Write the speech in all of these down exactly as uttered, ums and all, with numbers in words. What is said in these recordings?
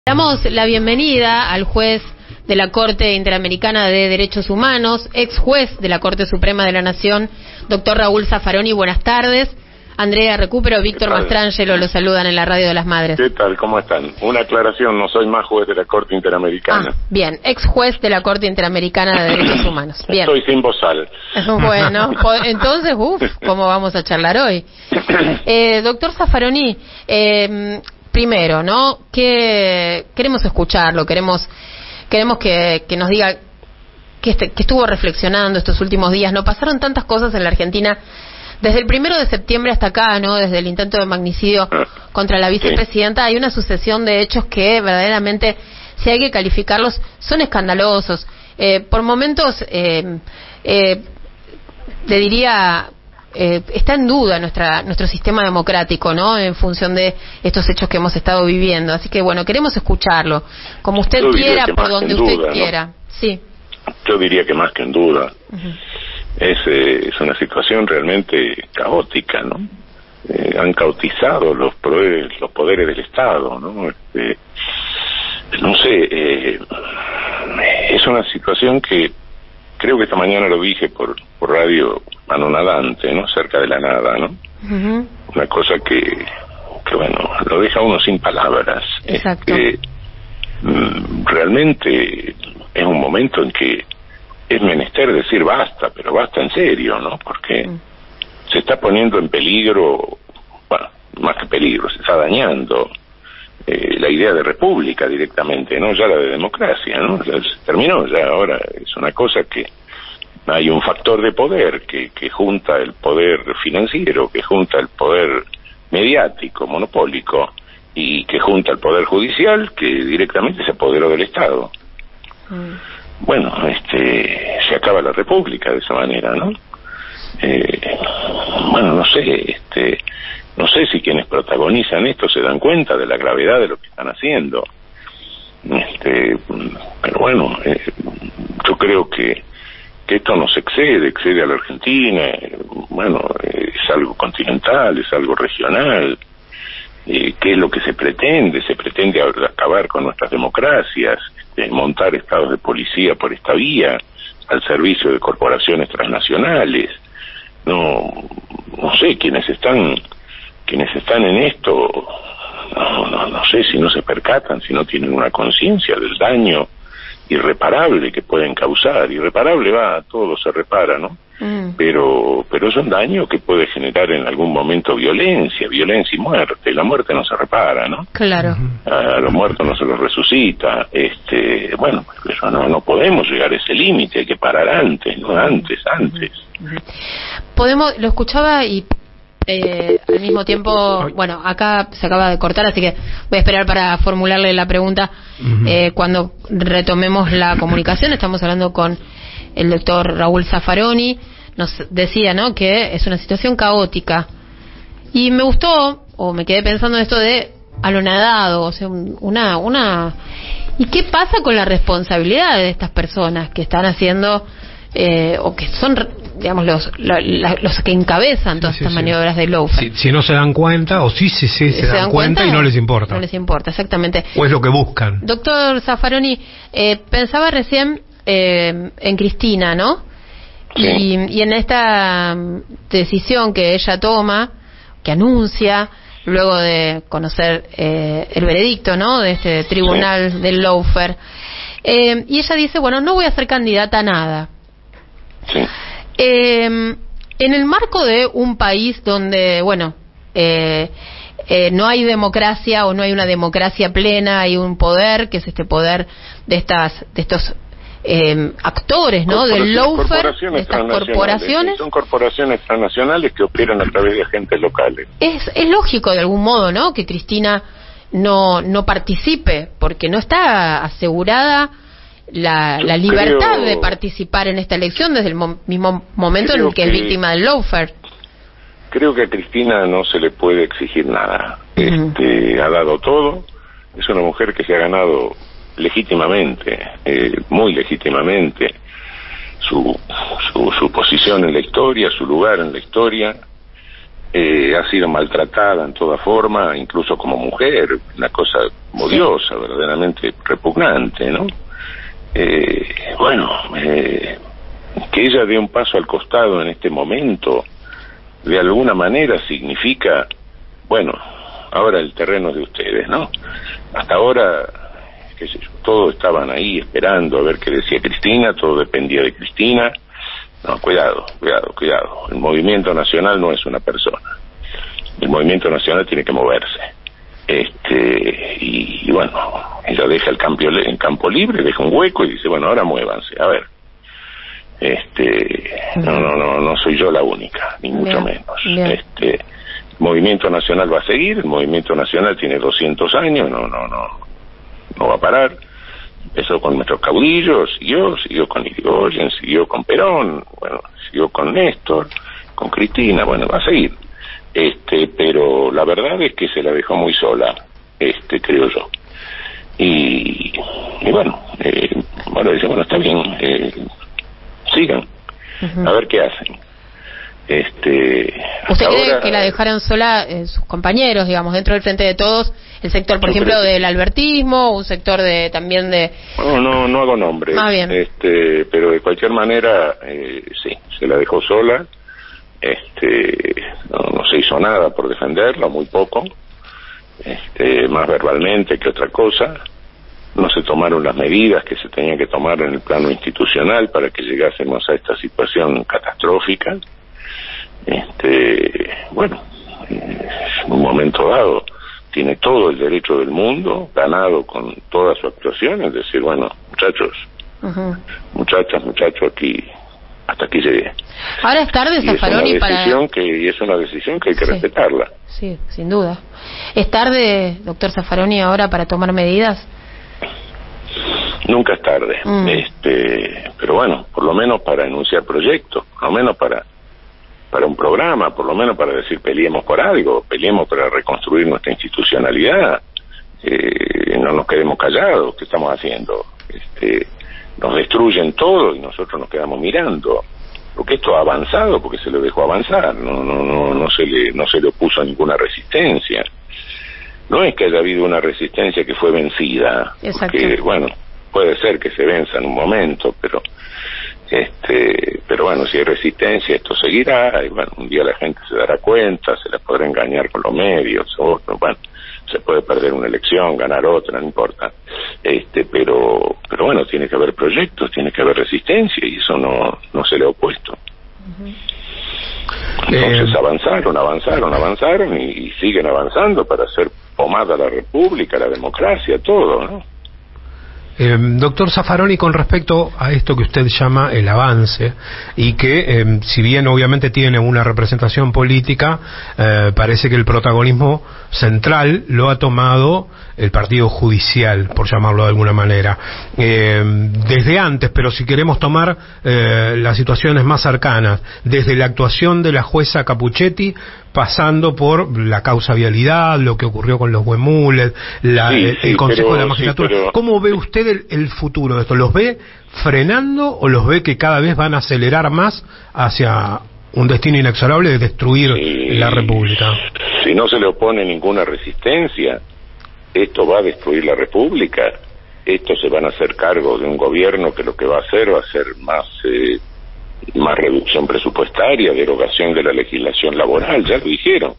Damos la bienvenida al juez de la Corte Interamericana de Derechos Humanos, ex juez de la Corte Suprema de la Nación, doctor Raúl Zaffaroni. Buenas tardes. Andrea Recupero, Víctor Mastrangelo lo saludan en la Radio de las Madres. ¿Qué tal? ¿Cómo están? Una aclaración, no soy más juez de la Corte Interamericana. Ah, bien, ex juez de la Corte Interamericana de Derechos Humanos. Bien. Estoy sin bozal. Bueno, entonces, uff, ¿cómo vamos a charlar hoy? Eh, doctor Zaffaroni, eh, primero, ¿no? Que queremos escucharlo, queremos queremos que, que nos diga que, este, que estuvo reflexionando estos últimos días. No pasaron tantas cosas en la Argentina desde el primero de septiembre hasta acá, ¿no? Desde el intento de magnicidio contra la vicepresidenta, hay una sucesión de hechos que verdaderamente, si hay que calificarlos, son escandalosos. Eh, por momentos, eh, eh, te diría, eh, está en duda nuestra nuestro sistema democrático, ¿no? En función de estos hechos que hemos estado viviendo. Así que, bueno, queremos escucharlo, como usted quiera, por donde usted duda, quiera. ¿No? Sí. Yo diría que más que en duda. Uh-huh. Es, eh, es una situación realmente caótica, ¿no? Eh, han caotizado los poderes, los poderes del Estado, ¿no? Este, no sé, eh, es una situación que creo que esta mañana lo dije por, por radio, anonadante, ¿no? Cerca de la nada, ¿no? Uh-huh. Una cosa que, que, bueno, lo deja uno sin palabras. Exacto. Este, realmente es un momento en que es menester decir basta, pero basta en serio, ¿no? Porque mm. se está poniendo en peligro, bueno, más que peligro, se está dañando eh, la idea de república directamente, ¿no? Ya la de democracia, ¿no? Ya se terminó, ya ahora es una cosa que hay un factor de poder que, que junta el poder financiero, que junta el poder mediático, monopólico, y que junta el poder judicial, que directamente se apoderó del Estado. Mm. Bueno, este, se acaba la república de esa manera, ¿no? Eh, bueno, no sé, este, no sé si quienes protagonizan esto se dan cuenta de la gravedad de lo que están haciendo. Este, pero bueno, eh, yo creo que, que esto nos excede, excede a la Argentina. Eh, bueno, eh, es algo continental, es algo regional. Eh, ¿Qué es lo que se pretende? Se pretende acabar con nuestras democracias, eh, montar estados de policía por esta vía, al servicio de corporaciones transnacionales. No, no sé, quienes están, quienes están en esto, no, no, no sé si no se percatan, si no tienen una conciencia del daño irreparable que pueden causar. Irreparable va, todo se repara, ¿no? Mm. Pero pero es un daño que puede generar en algún momento violencia, violencia y muerte. La muerte no se repara, ¿no? Claro. A los muertos no se los resucita. Este, bueno, pero no no podemos llegar a ese límite, hay que parar antes, no antes, antes. Podemos, lo escuchaba y eh, al mismo tiempo, bueno, acá se acaba de cortar, así que voy a esperar para formularle la pregunta eh, cuando retomemos la comunicación. Estamos hablando con el doctor Raúl Zaffaroni. Nos decía, ¿no?, que es una situación caótica. Y me gustó, o me quedé pensando en esto de anonadado, o sea, una, una... ¿Y qué pasa con la responsabilidad de estas personas que están haciendo, eh, o que son, digamos, los la, la, los que encabezan todas sí, estas sí, maniobras sí. de lawfare? Si, si no se dan cuenta, o sí, sí, sí se, se dan, dan cuenta, cuenta y no les importa. No les importa, exactamente. O es lo que buscan. Doctor Zaffaroni, eh, pensaba recién eh, en Cristina, ¿no? Sí. Y, y en esta decisión que ella toma, que anuncia, luego de conocer eh, el veredicto, ¿no?, de este tribunal sí. del lawfare, eh, y ella dice, bueno, no voy a ser candidata a nada. Sí. Eh, en el marco de un país donde, bueno, eh, eh, no hay democracia, o no hay una democracia plena, hay un poder que es este poder de estas, de estos Eh, actores, ¿no?, del lawfare, de estas corporaciones. Son corporaciones transnacionales que operan a través de agentes locales. Es, es lógico de algún modo, ¿no?, que Cristina no no participe, porque no está asegurada la, la libertad creo, de participar en esta elección desde el mo mismo momento en el que, que es víctima del lawfare. Creo que a Cristina no se le puede exigir nada. Uh-huh. Este, ha dado todo. Es una mujer que se ha ganado legítimamente, eh, muy legítimamente, su, su su posición en la historia, su lugar en la historia. eh, ha sido maltratada en toda forma, incluso como mujer, una cosa odiosa, verdaderamente repugnante, ¿no? Eh, bueno, eh, que ella dé un paso al costado en este momento, de alguna manera significa, bueno, ahora el terreno es de ustedes, ¿no? Hasta ahora, qué sé yo, todos estaban ahí esperando a ver qué decía Cristina, todo dependía de Cristina. No, cuidado, cuidado, cuidado. El movimiento nacional no es una persona. El movimiento nacional tiene que moverse. Este, y, y bueno, ella deja el campo, el campo libre, deja un hueco y dice, bueno, ahora muévanse, a ver. Este, no, no, no, no soy yo la única, ni mucho Bien. menos. Bien. Este, el movimiento nacional va a seguir, el movimiento nacional tiene doscientos años, no, no, no, no va a parar. Empezó con nuestros caudillos, siguió, siguió con Irigoyen, siguió con Perón, bueno, siguió con Néstor, con Cristina, bueno, va a seguir. Este, pero la verdad es que se la dejó muy sola, este, creo yo. Y, y bueno, eh, bueno, dice, bueno, está bien, eh, sigan, uh-huh. a ver qué hacen. Este, ¿Usted cree ahora, que la dejaron sola eh, sus compañeros, digamos, dentro del Frente de Todos, el sector, por ejemplo, que... del albertismo, un sector de también de... No, no, no hago nombres, ah, bien. este, pero de cualquier manera, eh, sí, se la dejó sola, este, no, no se hizo nada por defenderla, muy poco, este, más verbalmente que otra cosa. No se tomaron las medidas que se tenían que tomar en el plano institucional para que llegásemos a esta situación catastrófica. Este, bueno, en un momento dado tiene todo el derecho del mundo, ganado con toda su actuación, es decir, bueno, muchachos, uh-huh. muchachas, muchachos, aquí, hasta aquí llegué. Ahora es tarde, Zaffaroni, para... Que, y es una decisión que hay que sí. respetarla. Sí, sin duda. ¿Es tarde, doctor Zaffaroni, ahora para tomar medidas? Nunca es tarde, mm. este, pero bueno, por lo menos para enunciar proyectos, por lo menos para para un programa, por lo menos para decir peleemos por algo, peleemos para reconstruir nuestra institucionalidad, eh, no nos quedemos callados, ¿qué estamos haciendo? Este, nos destruyen todo y nosotros nos quedamos mirando, porque esto ha avanzado, porque se lo dejó avanzar, no, no, no, no se le, no se le opuso a ninguna resistencia. No es que haya habido una resistencia que fue vencida, exacto. porque, bueno, puede ser que se venza en un momento, pero este, pero bueno, si hay resistencia esto seguirá, y bueno, un día la gente se dará cuenta, se la podrá engañar con los medios, o, bueno, se puede perder una elección, ganar otra, no importa, este, pero, pero bueno, tiene que haber proyectos, tiene que haber resistencia, y eso no, no se le ha opuesto. Uh-huh. Entonces eh... avanzaron, avanzaron, avanzaron y, y siguen avanzando para hacer pomada la república, la democracia, todo, ¿no? Eh, doctor Zaffaroni, con respecto a esto que usted llama el avance, y que eh, si bien obviamente tiene una representación política, eh, parece que el protagonismo central lo ha tomado el partido judicial, por llamarlo de alguna manera, eh, desde antes, pero si queremos tomar eh, las situaciones más cercanas, desde la actuación de la jueza Capuchetti, pasando por la causa vialidad, lo que ocurrió con los huemules, la, sí, el, el sí, Consejo pero, de la Magistratura. Sí, pero... ¿Cómo ve usted el, el futuro de esto? ¿Los ve frenando o los ve que cada vez van a acelerar más hacia un destino inexorable de destruir sí, la República? Si no se le opone ninguna resistencia, esto va a destruir la República. Estos se van a hacer cargo de un gobierno que lo que va a hacer va a ser más... Eh, más reducción presupuestaria, derogación de la legislación laboral, ya lo dijeron.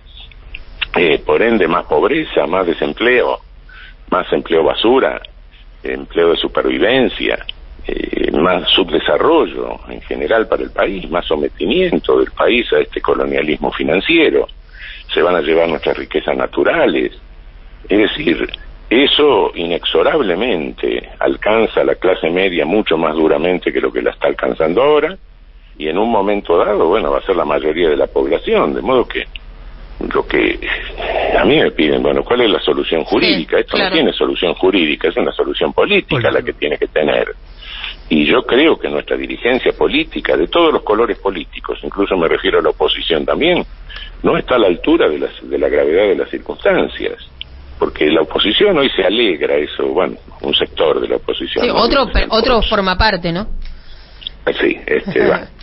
Eh, por ende, más pobreza, más desempleo, más empleo basura, empleo de supervivencia, eh, más subdesarrollo en general para el país, más sometimiento del país a este colonialismo financiero. Se van a llevar nuestras riquezas naturales. Es decir, eso inexorablemente alcanza a la clase media mucho más duramente que lo que la está alcanzando ahora, y en un momento dado, bueno, va a ser la mayoría de la población, de modo que lo que a mí me piden, bueno, ¿cuál es la solución jurídica? Sí, Esto claro. no tiene solución jurídica, es una solución política bueno. la que tiene que tener. Y yo creo que nuestra dirigencia política, de todos los colores políticos, incluso me refiero a la oposición también, no está a la altura de, las, de la gravedad de las circunstancias. Porque la oposición hoy se alegra, eso, bueno, un sector de la oposición. Sí, ¿no? otro, otro forma parte, ¿no? Sí, este, va.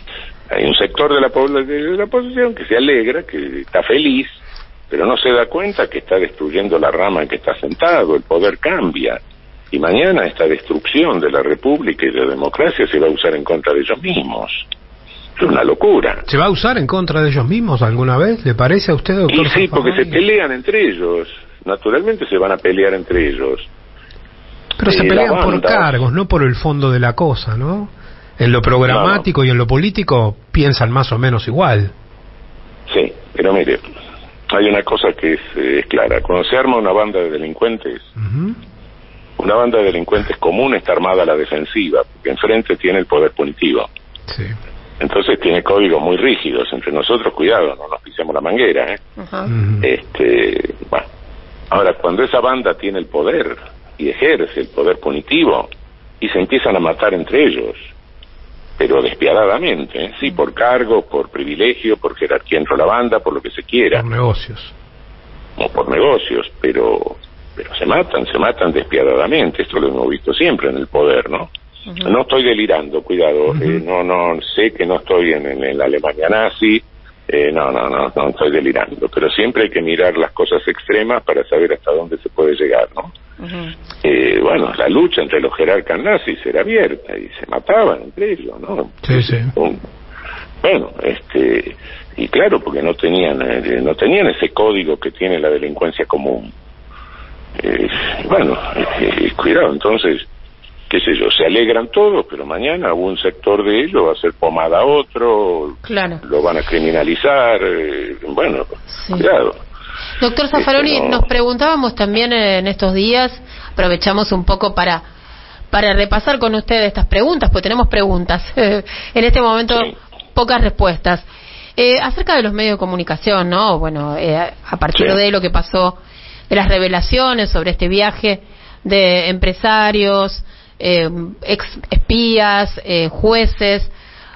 Hay un sector de la, de la oposición que se alegra, que está feliz, pero no se da cuenta que está destruyendo la rama en que está sentado. El poder cambia, y mañana esta destrucción de la república y de la democracia se va a usar en contra de ellos mismos. Es una locura. ¿Se va a usar en contra de ellos mismos alguna vez? ¿Le parece a usted, doctor? Y sí, porque se pelean entre ellos. Naturalmente se van a pelear entre ellos. Pero eh, se pelean por cargos, no por el fondo de la cosa, ¿no? En lo programático no, no. y en lo político piensan más o menos igual. Sí, pero mire, hay una cosa que es, es clara. Cuando se arma una banda de delincuentes, uh-huh. una banda de delincuentes común está armada a la defensiva, porque enfrente tiene el poder punitivo. Sí. Entonces tiene códigos muy rígidos. Entre nosotros, cuidado, no nos pisemos la manguera, ¿eh? Uh-huh. Este, bueno. Ahora, cuando esa banda tiene el poder y ejerce el poder punitivo, y se empiezan a matar entre ellos, pero despiadadamente, ¿eh? Sí, por cargo, por privilegio, por jerarquía dentro de la banda, por lo que se quiera. Por negocios. O por negocios, pero pero se matan, se matan despiadadamente. Esto lo hemos visto siempre en el poder, ¿no? Uh-huh. No estoy delirando, cuidado, uh-huh. eh, no no sé que no estoy en, en, en la Alemania nazi, eh, no, no, no, no estoy delirando, pero siempre hay que mirar las cosas extremas para saber hasta dónde se puede llegar, ¿no? Uh-huh. Eh, bueno, la lucha entre los jerarcas nazis era abierta y se mataban entre ellos, ¿no? Sí, sí. Un, bueno, este, y claro, porque no tenían, eh, no tenían ese código que tiene la delincuencia común. Eh, bueno, eh, cuidado, entonces, qué sé yo, se alegran todos, pero mañana un sector de ellos va a hacer pomada a otro, claro. lo van a criminalizar, eh, bueno, sí. Cuidado. Doctor Zaffaroni, no... nos preguntábamos también en estos días, aprovechamos un poco para para repasar con ustedes estas preguntas, pues tenemos preguntas, en este momento sí. Pocas respuestas, eh, acerca de los medios de comunicación, ¿no? Bueno, eh, a partir sí. de lo que pasó, de las revelaciones sobre este viaje de empresarios, eh, ex espías, eh, jueces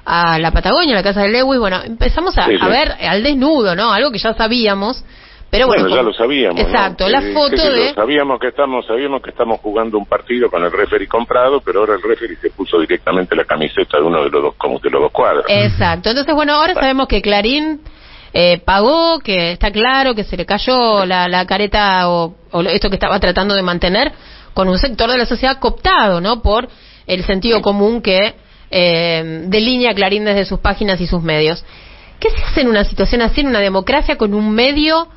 a la Patagonia, a la casa de Lewis, bueno, empezamos a, sí, sí. a ver al desnudo, ¿no? Algo que ya sabíamos, pero bueno, bueno ya como, lo sabíamos, exacto, ¿no? la eh, foto que de sabíamos que estamos sabíamos que estamos jugando un partido con el referee comprado, pero ahora el referee se puso directamente la camiseta de uno de los dos como de los dos cuadros. Exacto. Entonces, bueno, ahora bueno. sabemos que Clarín eh, pagó, que está claro que se le cayó la, la careta o, o esto que estaba tratando de mantener con un sector de la sociedad cooptado, ¿no? Por el sentido común que eh, delinea Clarín desde sus páginas y sus medios. ¿Qué se hace en una situación así, en una democracia, con un medio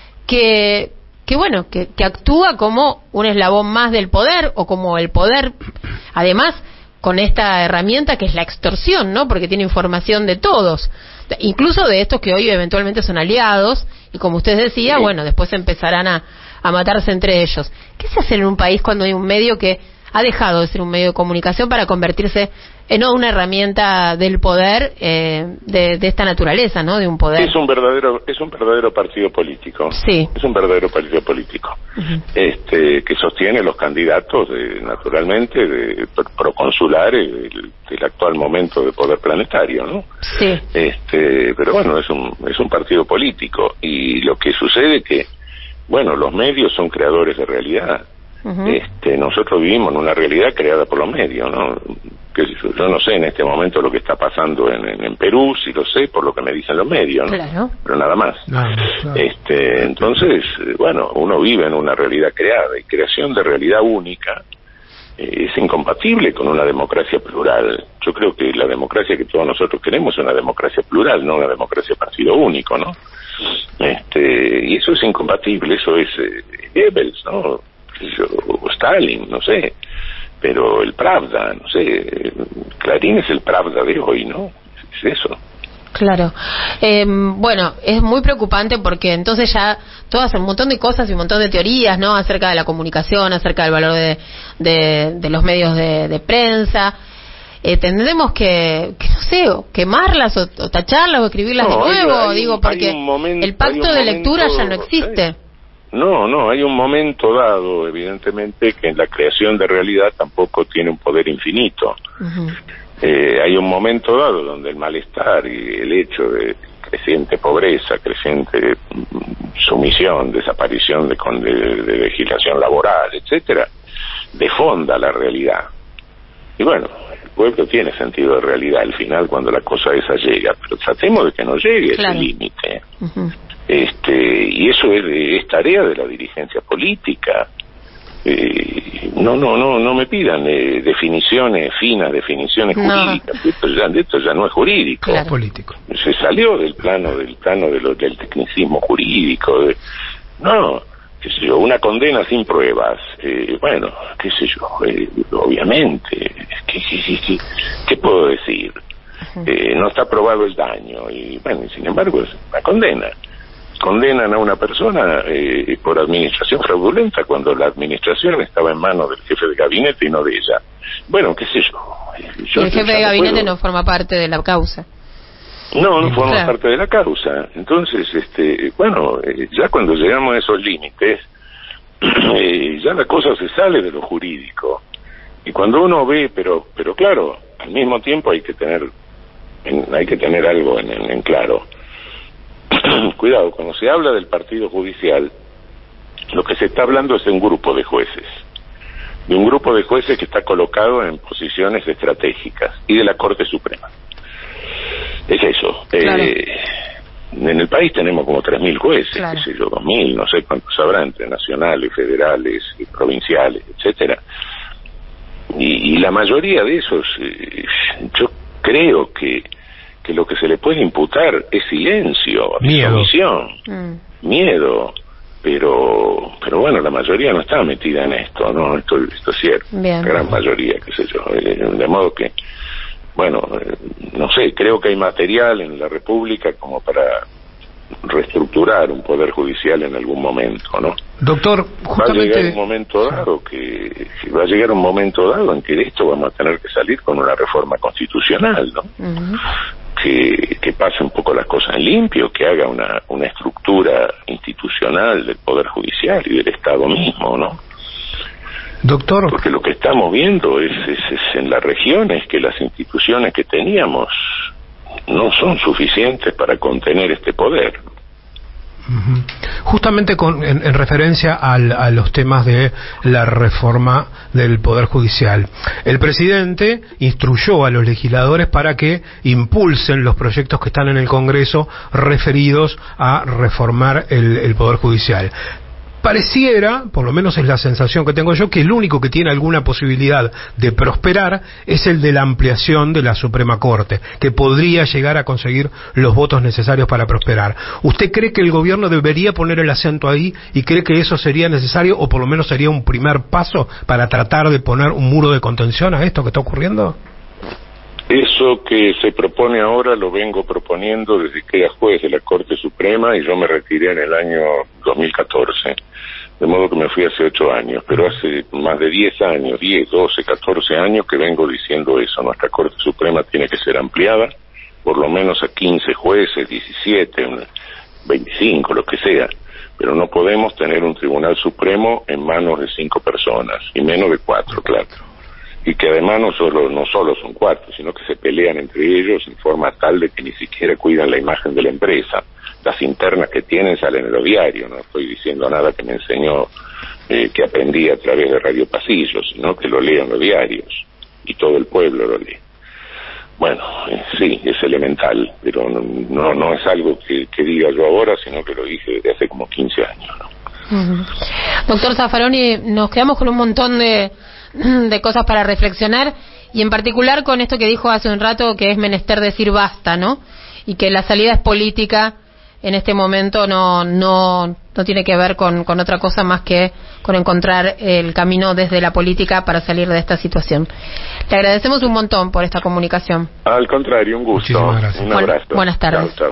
que, que bueno, que, que actúa como un eslabón más del poder, o como el poder, además, con esta herramienta que es la extorsión, ¿no? Porque tiene información de todos, incluso de estos que hoy eventualmente son aliados, y como usted decía, bueno, después empezarán a, a matarse entre ellos. ¿Qué se hace en un país cuando hay un medio que ha dejado de ser un medio de comunicación para convertirse en una herramienta del poder eh, de, de esta naturaleza, ¿no? De un poder. Es un verdadero, es un verdadero partido político. Sí. Es un verdadero partido político. Uh-huh. Este, que sostiene los candidatos, de, naturalmente, de proconsulares del, del actual momento de poder planetario, ¿no? Sí. Este, pero bueno, es un, es un partido político, y lo que sucede que, bueno, los medios son creadores de realidad. Uh-huh. Este, nosotros vivimos en una realidad creada por los medios, ¿no? Que yo no sé en este momento lo que está pasando en, en, en Perú, si lo sé por lo que me dicen los medios, ¿no? Claro. Pero nada más. Claro, claro. Este, entonces, bueno, uno vive en una realidad creada, y creación de realidad única eh, es incompatible con una democracia plural. Yo creo que la democracia que todos nosotros queremos es una democracia plural, no una democracia partido único, ¿no? Este, y eso es incompatible, eso es eh, Goebbels, ¿no? O Stalin, no sé, pero el Pravda, no sé, Clarín es el Pravda de hoy, ¿no? Es eso. Claro. Eh, bueno, es muy preocupante porque entonces ya todas un montón de cosas y un montón de teorías, ¿no? Acerca de la comunicación, acerca del valor de, de, de los medios de, de prensa. Eh, tendremos que, que, no sé, o quemarlas o, o tacharlas o escribirlas no, de nuevo, hay, hay, digo, porque momento, el pacto de lectura momento, ya no existe. ¿sí? No, no, hay un momento dado, evidentemente, que en la creación de realidad tampoco tiene un poder infinito. Uh-huh. Eh, hay un momento dado donde el malestar y el hecho de creciente pobreza, creciente sumisión, desaparición de, de, de legislación laboral, etcétera, defonda la realidad. y bueno, el pueblo tiene sentido de realidad al final cuando la cosa esa llega, pero tratemos de que no llegue claro. ese límite. Uh-huh. Este, y eso es, es tarea de la dirigencia política. Eh, no, no, no, no me pidan eh, definiciones finas, definiciones no. jurídicas. Esto ya, esto ya no es jurídico. Claro. Político. Se salió del plano, del plano de lo, del tecnicismo jurídico. De, no, qué sé yo, una condena sin pruebas. Eh, bueno, qué sé yo, eh, obviamente. ¿Qué, qué, qué, qué, qué puedo decir? Uh-huh. Eh, no está probado el daño y bueno, sin embargo es una condena. Condenan a una persona eh, por administración fraudulenta cuando la administración estaba en manos del jefe de gabinete y no de ella. Bueno, qué sé yo. yo el jefe de gabinete no, no forma parte de la causa. No, no forma claro. parte de la causa. Entonces, este, bueno, eh, ya cuando llegamos a esos límites, eh, ya la cosa se sale de lo jurídico. Y cuando uno ve, pero, pero claro, al mismo tiempo hay que tener, en, hay que tener algo en, en, en claro. Cuidado, cuando se habla del partido judicial, lo que se está hablando es de un grupo de jueces, de un grupo de jueces que está colocado en posiciones estratégicas y de la Corte Suprema. Es eso. Claro. Eh, en el país tenemos como tres mil jueces, claro. qué sé yo, dos mil, no sé cuántos habrá, entre nacionales, federales, provinciales, etcétera. Y, y la mayoría de esos, eh, yo creo que que lo que se le puede imputar es silencio, omisión, mm. miedo, pero pero bueno, la mayoría no está metida en esto, ¿no? Esto, esto es cierto, Bien. la gran mayoría, qué sé yo, de modo que, bueno, no sé, creo que hay material en la República como para reestructurar un poder judicial en algún momento, ¿no? Doctor, justamente... va a llegar un momento dado que va a llegar un momento dado en que de esto vamos a tener que salir con una reforma constitucional, ¿no? Uh-huh. que, que pase un poco las cosas en limpio, que haga una, una estructura institucional del poder judicial y del Estado mismo, ¿no? Doctor, porque lo que estamos viendo es, es, es en las regiones que las instituciones que teníamos no son suficientes para contener este poder. Uh-huh. Justamente con, en, en referencia al, a los temas de la reforma del Poder Judicial, el presidente instruyó a los legisladores para que impulsen los proyectos que están en el Congreso referidos a reformar el, el Poder Judicial. Pareciera, por lo menos es la sensación que tengo yo, que el único que tiene alguna posibilidad de prosperar es el de la ampliación de la Suprema Corte, que podría llegar a conseguir los votos necesarios para prosperar. ¿Usted cree que el gobierno debería poner el acento ahí y cree que eso sería necesario o por lo menos sería un primer paso para tratar de poner un muro de contención a esto que está ocurriendo? Eso que se propone ahora lo vengo proponiendo desde que era juez de la Corte Suprema y yo me retiré en el año dos mil catorce, de modo que me fui hace ocho años, pero hace más de diez años, diez, doce, catorce años que vengo diciendo eso. Nuestra Corte Suprema tiene que ser ampliada, por lo menos a quince jueces, diecisiete, veinticinco, lo que sea, pero no podemos tener un Tribunal Supremo en manos de cinco personas, y menos de cuatro, claro. Y que además no solo no solo son cuatro, sino que se pelean entre ellos en forma tal de que ni siquiera cuidan la imagen de la empresa. Las internas que tienen salen en los diarios, no estoy diciendo nada que me enseñó, eh, que aprendí a través de Radio Pasillo, sino que lo lean los diarios, y todo el pueblo lo lee. Bueno, eh, sí, es elemental, pero no, no, no es algo que, que diga yo ahora, sino que lo dije desde hace como quince años, ¿no? Uh-huh. Doctor Zaffaroni, nos quedamos con un montón de... de cosas para reflexionar y en particular con esto que dijo hace un rato que es menester decir basta, ¿no? Y que la salida es política en este momento, no no no tiene que ver con, con otra cosa más que con encontrar el camino desde la política para salir de esta situación. Le agradecemos un montón por esta comunicación. Al contrario, un gusto. Un abrazo. Buenas tardes. Chao, chao.